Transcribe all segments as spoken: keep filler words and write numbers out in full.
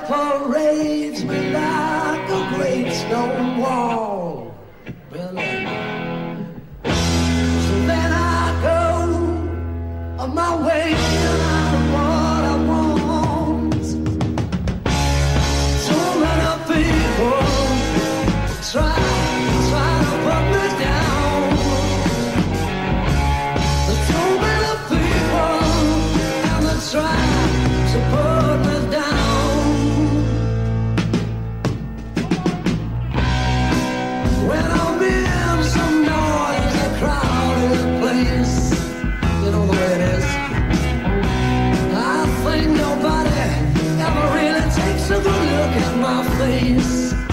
separates me like a great stone wall. Billy. So then I go on my way and I know what I want. Too many people try, try to put me down. There's too many people and they try to put me down. When I'm in some noisy, crowded place, you know the way it is, I think nobody ever really takes a good look at my face.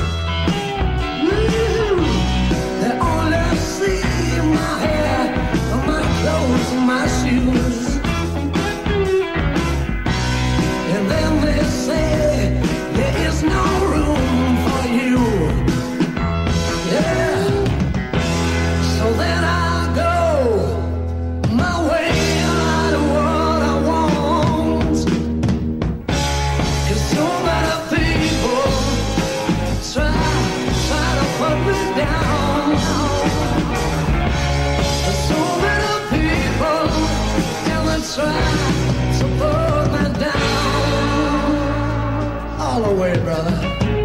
Ooh, they only see my hair, my clothes, and my shoes. And then they say there is no room for you. Yeah. So then I go my way and I do what I want. 'Cause so many people try, try to put me down. There's so many people and they try to put me down. All the way, brother.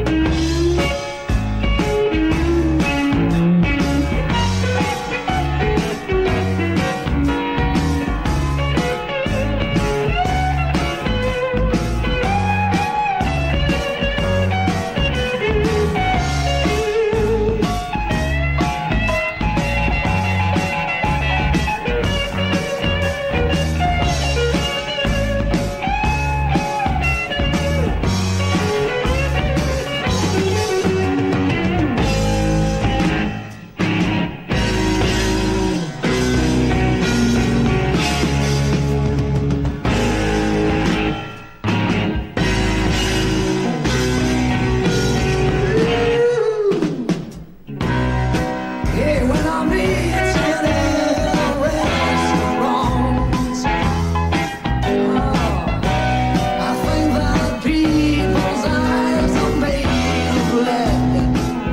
Hey, when I'm eating the restaurants, oh, I think that people's eyes are made of lead.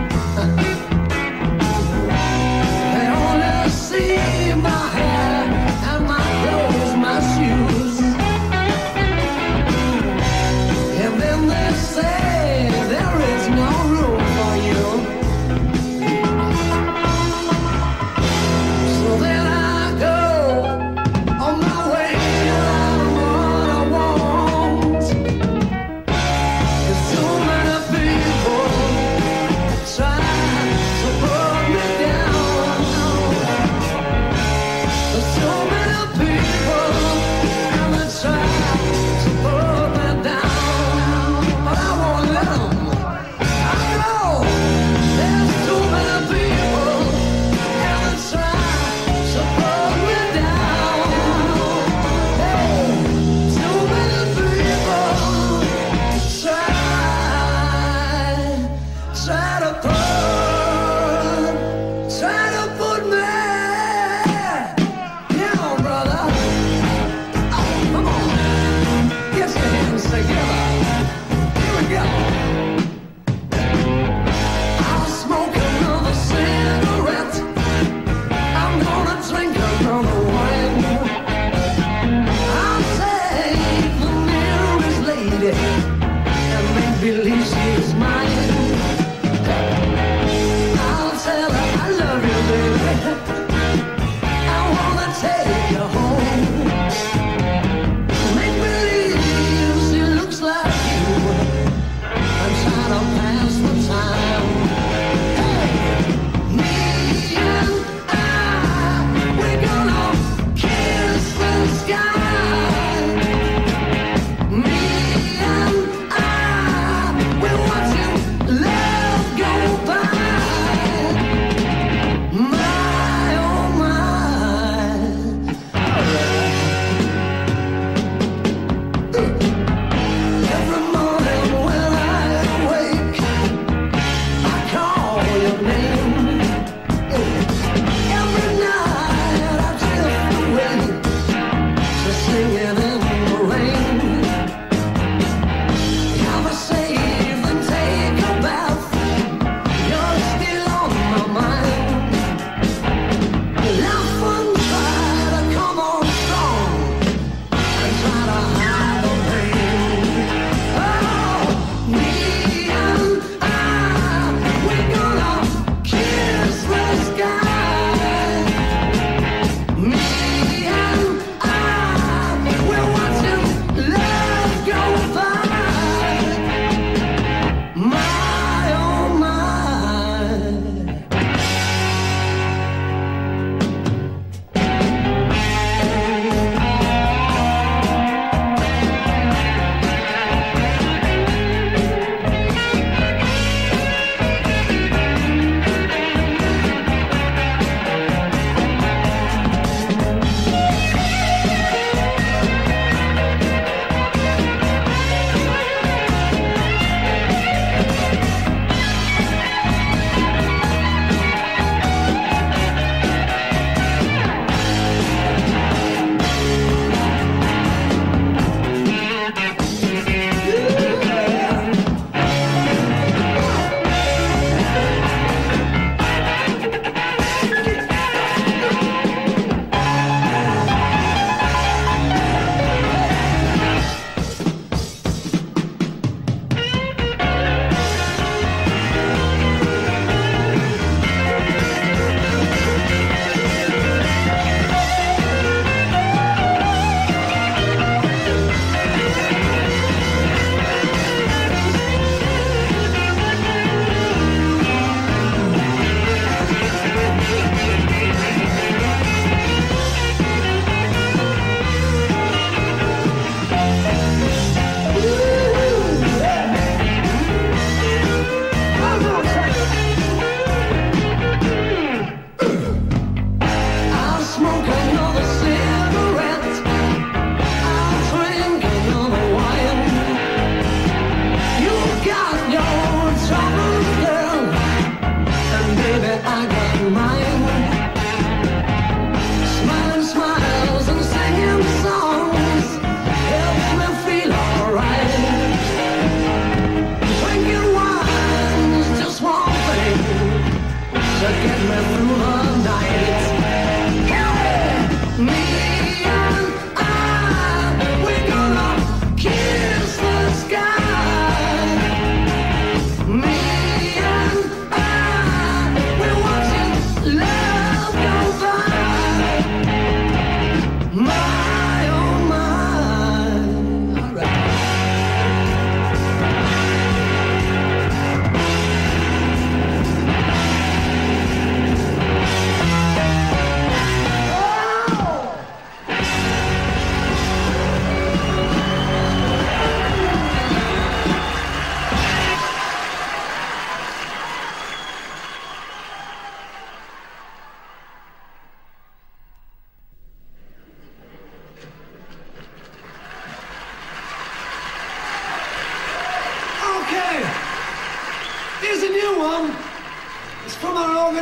They only see my hair and my clothes, my shoes. And then they say there is no room for you.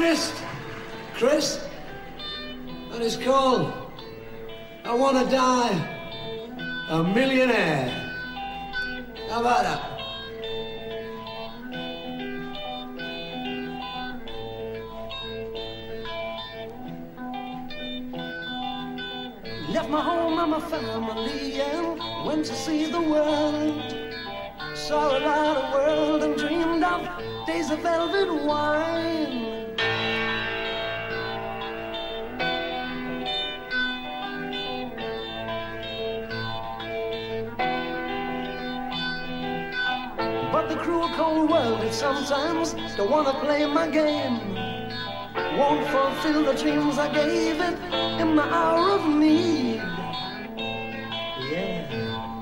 pianist, Chris, and it's called I Wanna Die a Millionaire. How about that? Left my home and my family and went to see the world. Saw a lot of world and dreamed of days of velvet wine. But the cruel cold world, it sometimes don't wanna play my game. Won't fulfill the dreams I gave it in my hour of need. Yeah.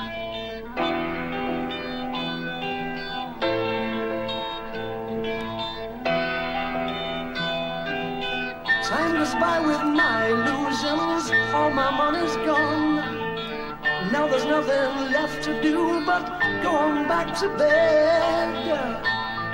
Time goes by with my illusions, all my money's gone. Now there's nothing left to do but go on back to bed.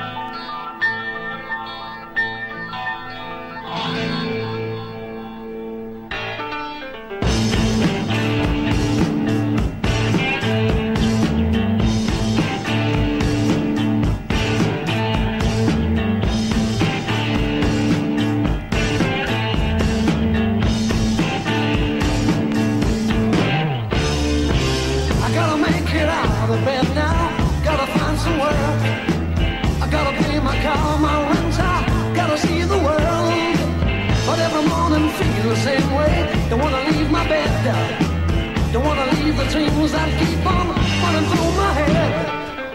The same way, don't wanna leave my bed, don't wanna leave the dreams that keep on running through my head.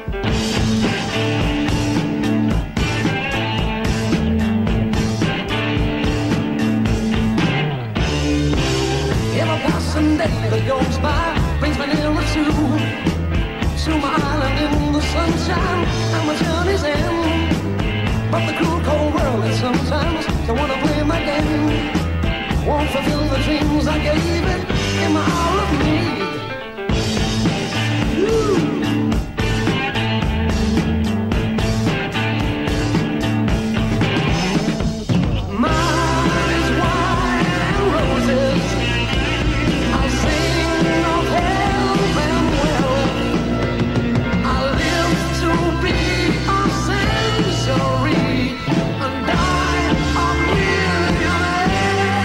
Every passing day that goes by brings me nearer to, to my island in the sunshine and my journey's end. But the cruel cold world is sometimes don't wanna play my game. Won't fulfill the dreams I gave it in my hour of need. Ooh. Mine is wine and roses. I'll sing of health and wealth. I live to be a century and die a millionaire.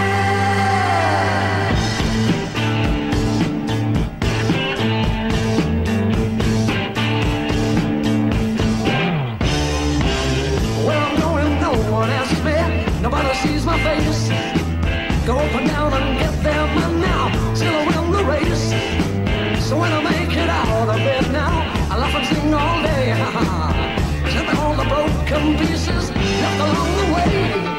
Nobody sees my face. Go up and down and get there, man, now. Still I win the race. So when I make it out of bed now, I laugh and sing all day. Ha ha. Except all the broken pieces left along the way.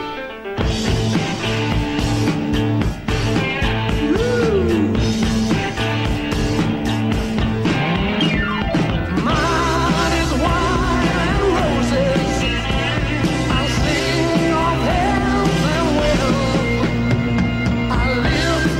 Live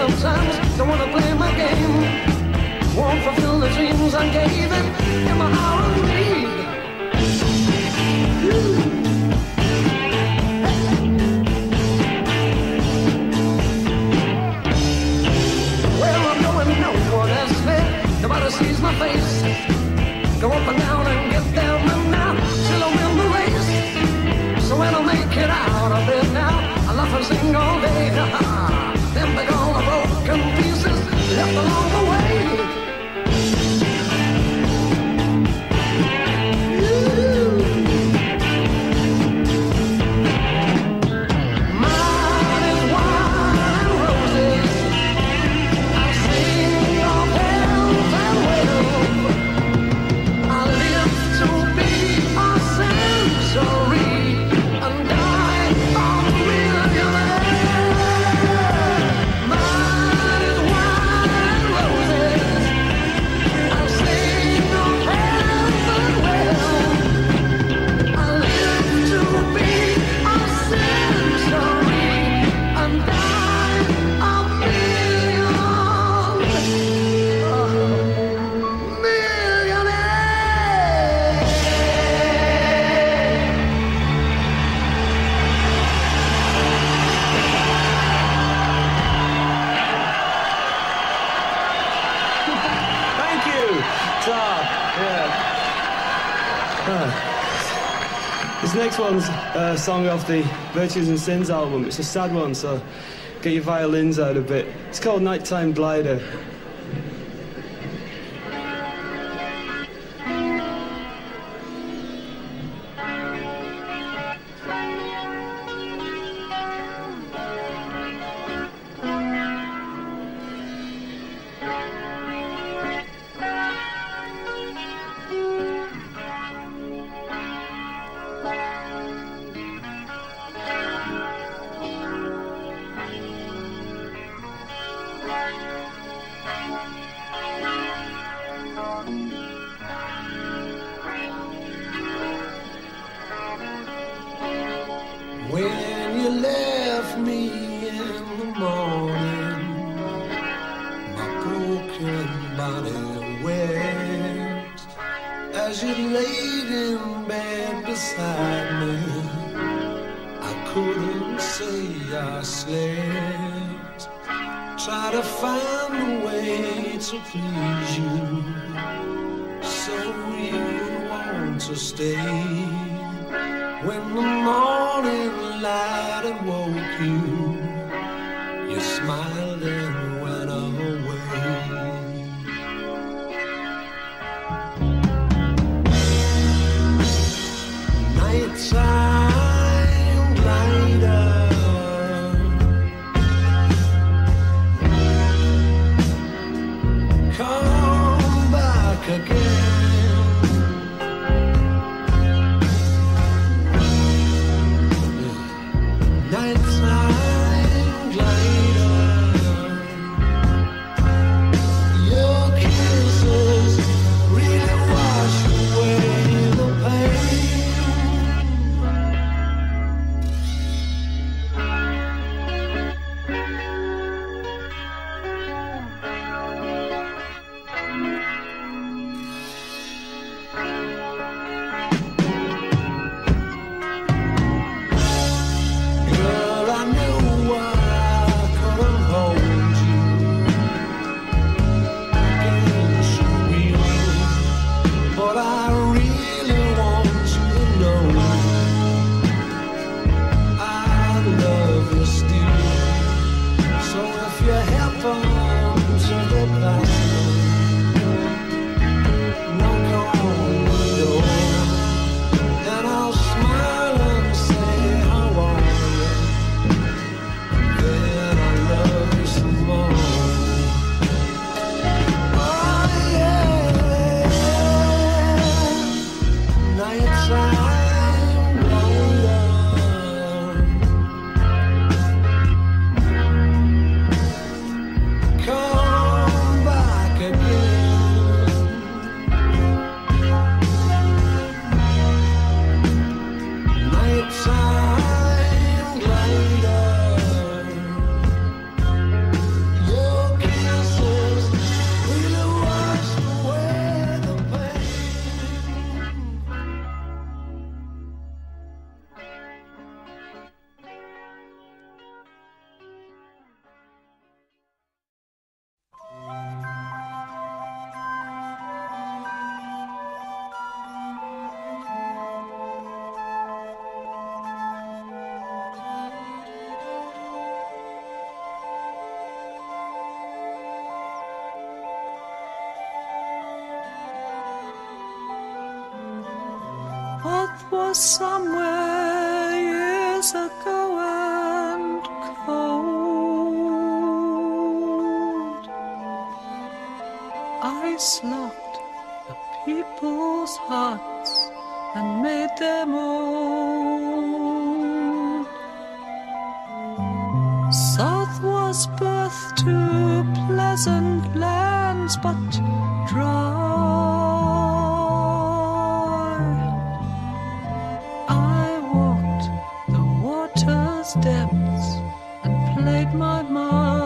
sometimes don't wanna play my game. Won't fulfill the dreams I gave him in my hour of need. Where I'm going, no one asks me. Nobody sees my face. Go up and down and get down and now till I win the race. So when I make it out of it now, I laugh and sing all day. Then they all the broken pieces left along the way. Mine is wine and roses. I sing of health and wealth. I live to be a century and die a millionaire. Mine is wine and roses. I sing of health and wealth. I live to be a century and die a million, millionaire. Thank you, Todd. Yeah. Ah. This next one's a song off the Virtues and Sins album. It's a sad one, so get your violins out a bit. It's called Nighttime Glider. When you left me in the morning, my broken body wept. As you laid in bed beside me, I couldn't say I slept. Try to find a way to please you, so you would want to stay. When the morning light had woke you, you smiled and went away. Nighttime glider, come back again. Nighttime was somewhere years ago and cold. Ice locked the people's hearts and made them old. South was birth to pleasant lands, but dry. I walked the water's depths and played my mind.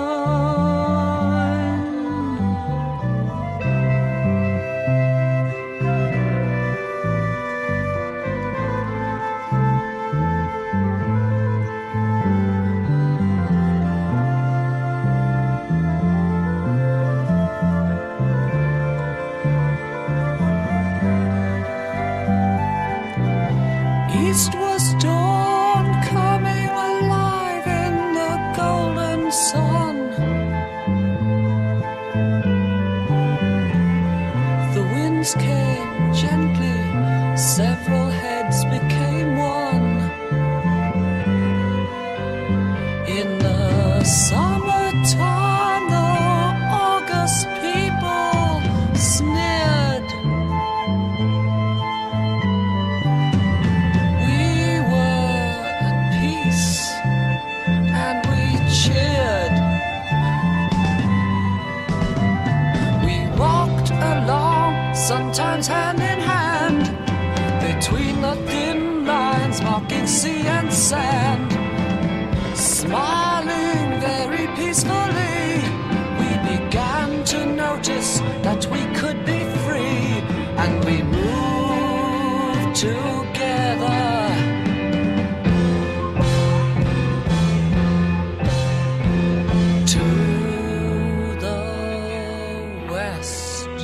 East was dawn coming alive in the golden sun. The winds came gently, several heads became one. In the summertime, the August people sneered. Sometimes hand in hand, between the thin lines marking sea and sand. Smiling very peacefully, we began to notice that we could be free, and we moved together. To the west.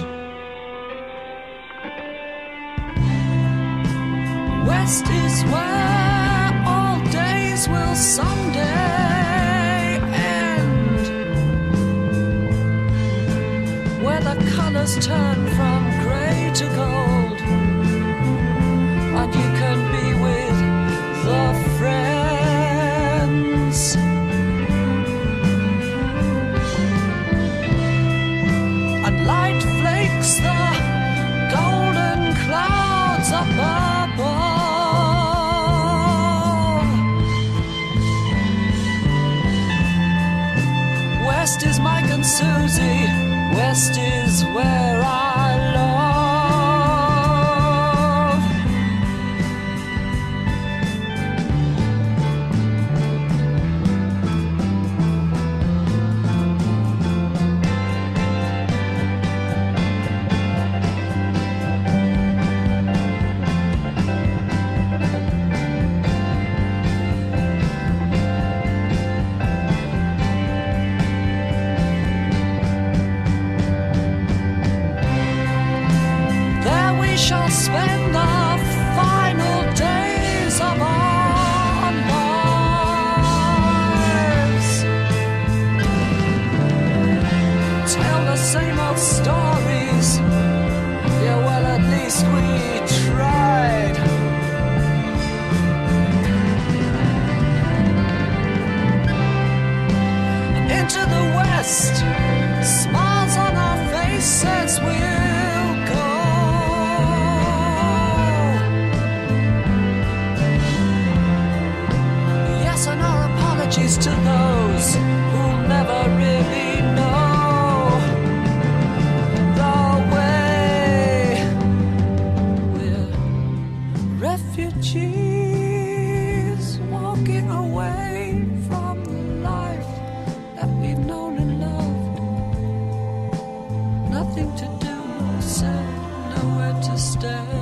West is where all days will someday end, where the colors turn from grey to gold, and you can be with the friends. And light flakes the golden clouds above. West is Mike and Susie, West is where I love. Shall spend the final days of our lives. Tell the same old stories. Yeah, well, at least we tried. Into the west, smiles on our faces, we'll go. And our apologies to those who never really know the way. We're refugees walking away from the life that we've known and loved. Nothing to do, say, nowhere to stay.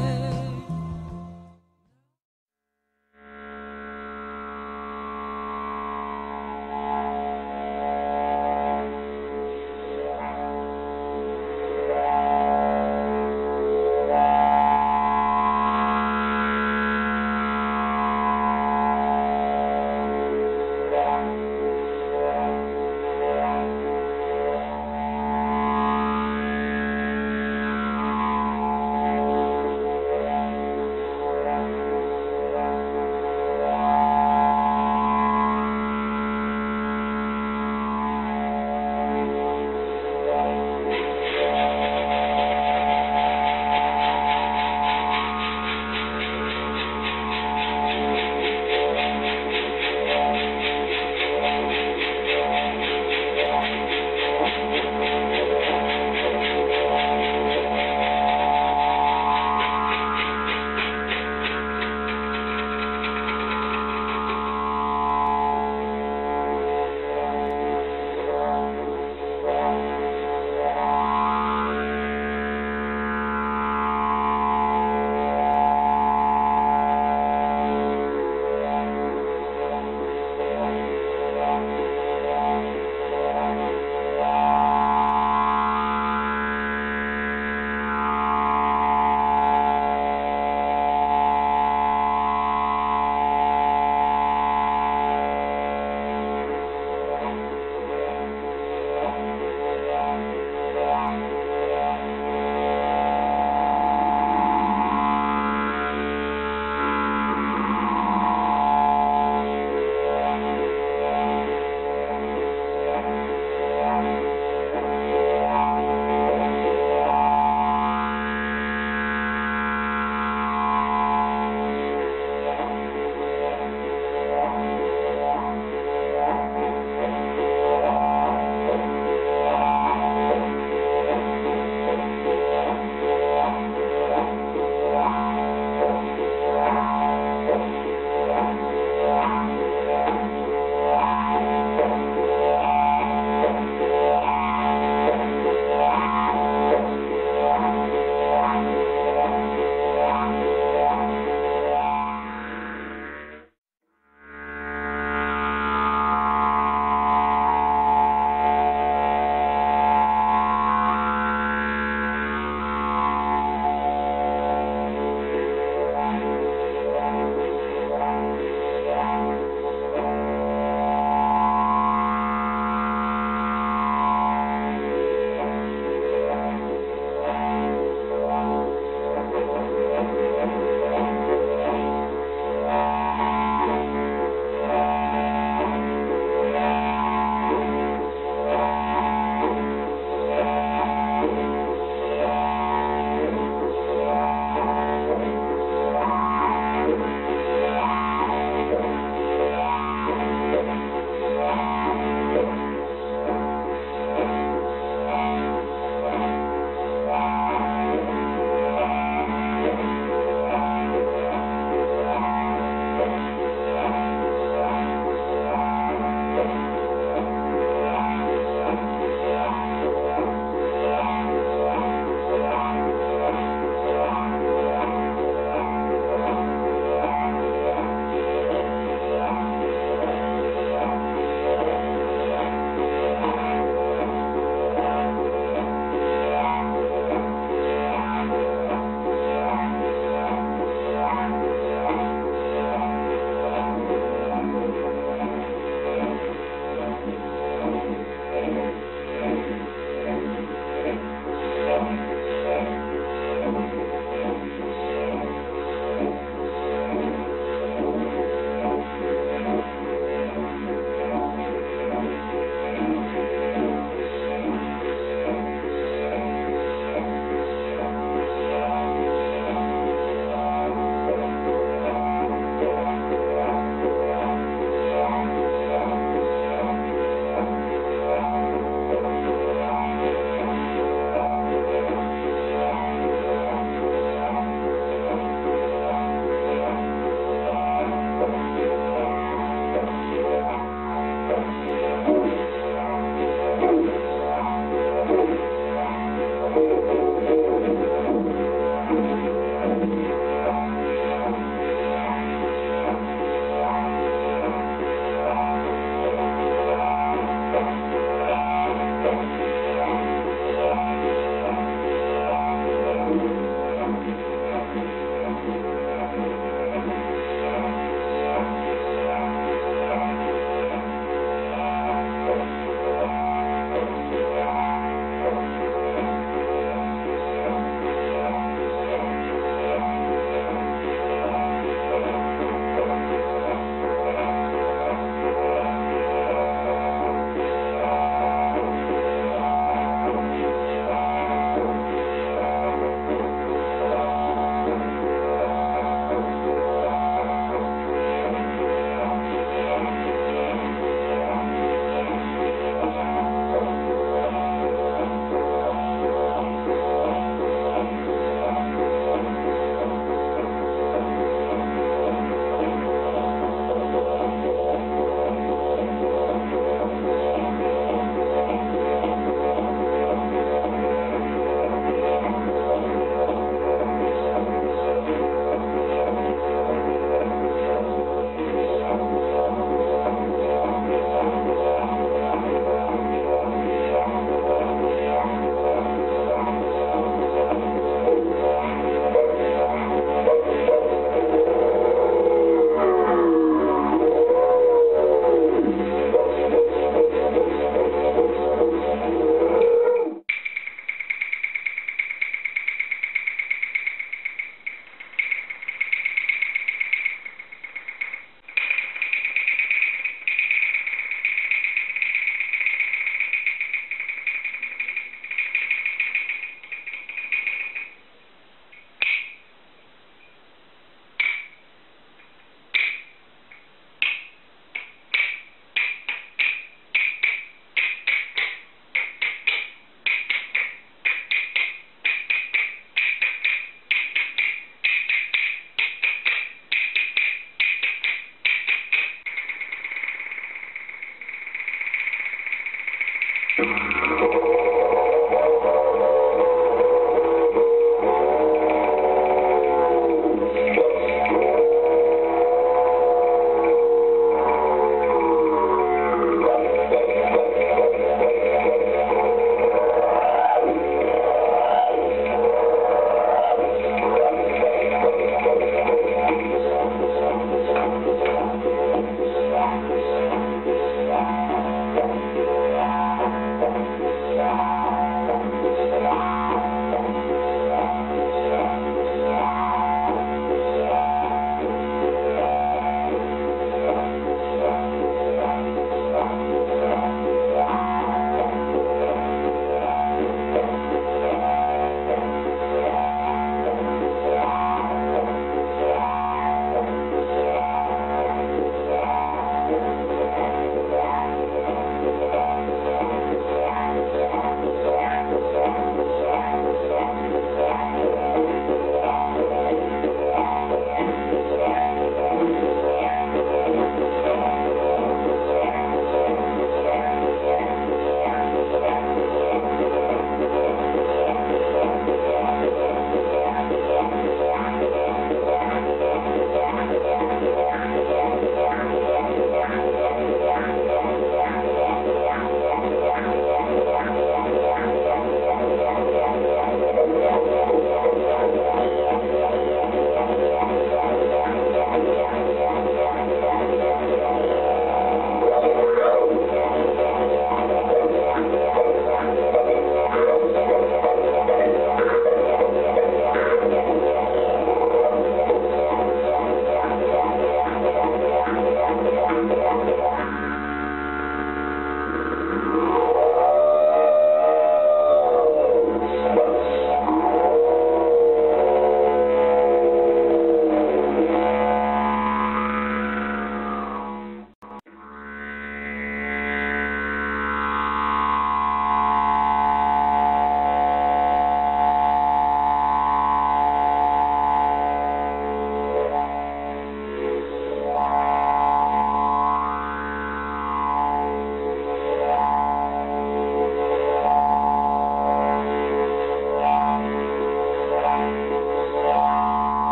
Thank you.